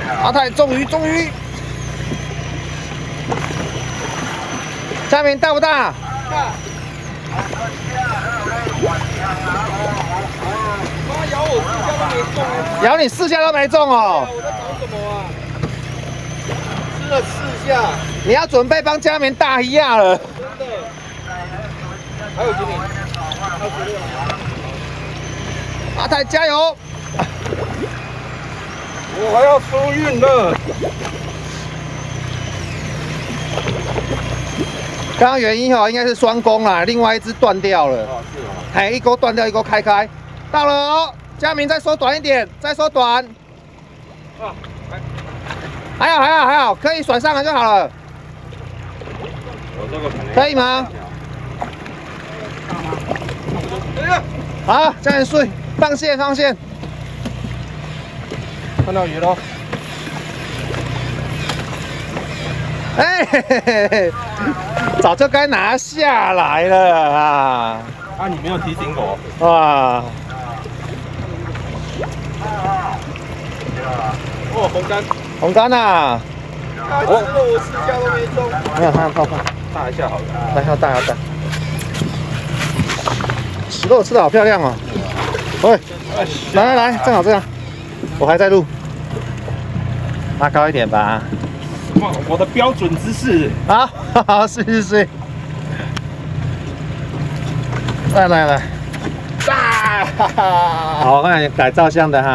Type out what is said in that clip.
阿泰终于，嘉明大不大？ 大。妈咬我4下都没中啊！ 咬你4下都没中哦。 我在搞什么啊？吃了4下。 你要准备帮嘉明大一下了。 真的。还有几米？还有16。 阿泰加油！ 我还要出运了。 刚刚原因哦，应该是双钩啦，另外一只断掉了。 哦，是哦。 哎，一钩断掉，一钩开。到了哦，嘉明再缩短一点，再缩短。 啊， 还好，可以甩上来就好了。 我这个可以吗？好，这样睡，放线。 看到鱼喽！ 哎，早就该拿下来了啊！ 啊，你没有提醒我。 哇！ 哦， 红竿啊！ 他吃了我4下都没中。 没有，泡。 大一下好了。 要大。石头吃的好漂亮哦！喂，来，正好这样。我还在录，拉高一点吧。 哇，我的标准姿势。 好，是。来，大！好，我看改照相的哈。